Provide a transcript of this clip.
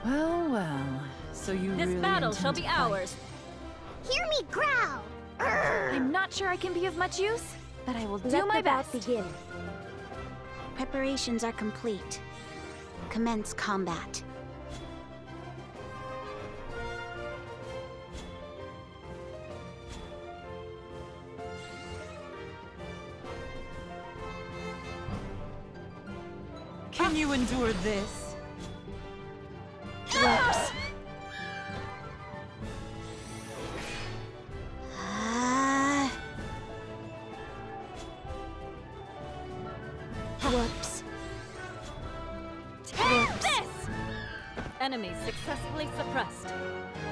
Well, well. So you This really battle shall intend be to fight? ours. Hear me growl! I'm not sure I can be of much use, but I will do Let my the bout best. begin. Preparations are complete. Commence combat. Can you endure this? Whoops. Whoops. Take this! Enemy successfully suppressed.